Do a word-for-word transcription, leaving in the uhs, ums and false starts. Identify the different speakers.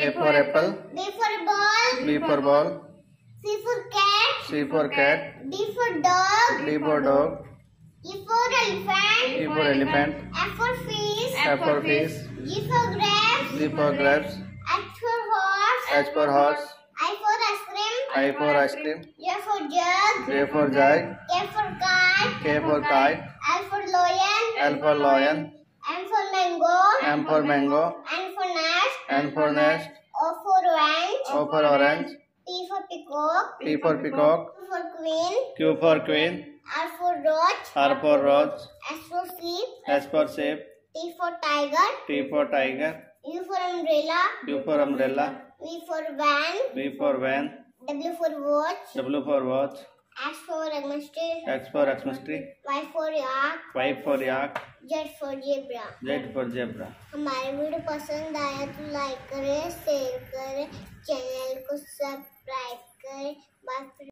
Speaker 1: A for apple.
Speaker 2: B for ball.
Speaker 1: B for ball.
Speaker 2: C for cat.
Speaker 1: C for cat.
Speaker 2: D for dog.
Speaker 1: D for dog.
Speaker 2: E for elephant.
Speaker 1: E for elephant.
Speaker 2: F for fish.
Speaker 1: F for fish.
Speaker 2: G for grapes.
Speaker 1: G for grapes.
Speaker 2: H for horse.
Speaker 1: H for horse.
Speaker 2: I for ice cream.
Speaker 1: I for ice cream.
Speaker 2: J for jug.
Speaker 1: J for jug.
Speaker 2: K for kite.
Speaker 1: K for kite.
Speaker 2: L for lion.
Speaker 1: L for lion.
Speaker 2: M for mango.
Speaker 1: M for mango.
Speaker 2: N for nest.
Speaker 1: N for nest.
Speaker 2: O for orange.
Speaker 1: O for orange.
Speaker 2: P for peacock.
Speaker 1: P for peacock.
Speaker 2: Q for queen.
Speaker 1: Q for queen.
Speaker 2: R for roach.
Speaker 1: R for roach.
Speaker 2: S for sheep.
Speaker 1: S for sheep.
Speaker 2: T for tiger.
Speaker 1: T for tiger.
Speaker 2: U for umbrella.
Speaker 1: U for umbrella.
Speaker 2: V for van.
Speaker 1: V for van.
Speaker 2: W for watch.
Speaker 1: W for watch.
Speaker 2: X for Xmas-tree.
Speaker 1: X for Xmas-tree.
Speaker 2: Y for yak.
Speaker 1: Y for yak.
Speaker 2: Z for zebra.
Speaker 1: Z for zebra.
Speaker 2: हमारे video पसंद आया तो like करें, share करें, channel को subscribe करें। Bye.